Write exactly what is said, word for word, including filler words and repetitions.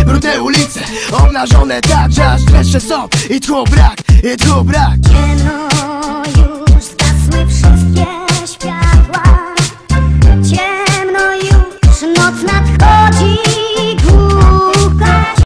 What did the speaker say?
brudne ulice, obnażone tak, że aż dreszcze są. I tchu brak, i tchu brak.